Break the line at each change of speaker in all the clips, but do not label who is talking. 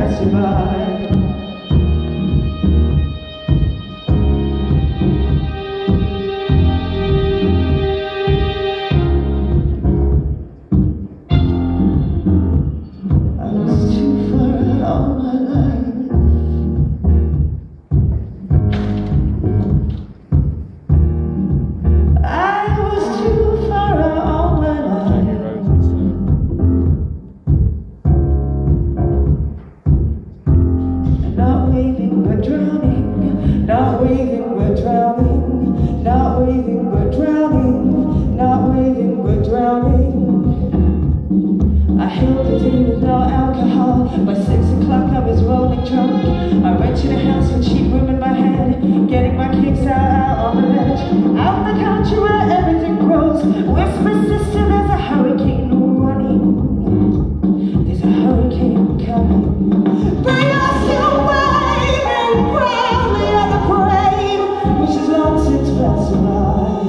passing by. Not waving, we're drowning. Not waving, we're drowning. Not waving, we're drowning. I hailed a day with no alcohol. By 6 o'clock I was rolling drunk. I rented a house with cheap room in my head, getting my kicks out on the ledge. Out the country where everything grows. Whisper, sister, there's a hurricane running. There's a hurricane coming. Bring us your waving proudly on the parade, which is long since passed by.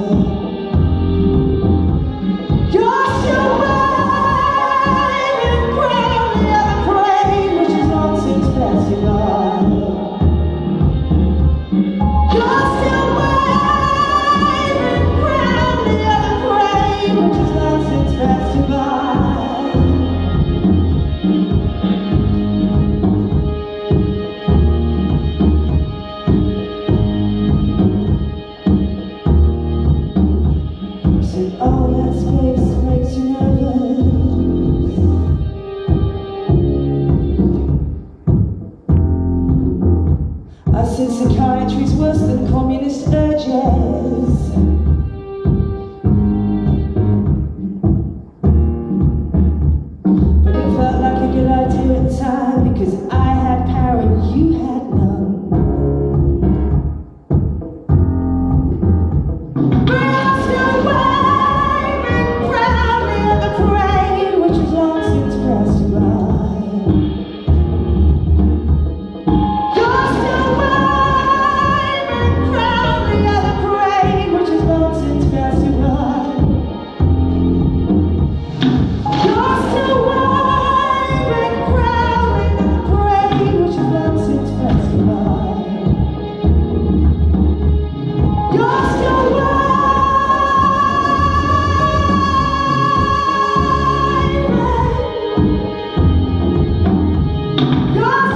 You're still waving proudly on the parade, which is long since passed by. You're still waving proudly on the parade, which is long since passed by. All that space makes you nervous. I said psychiatry's worse than communist urges. But it felt like a good idea at the time, because I had power and you had none. God!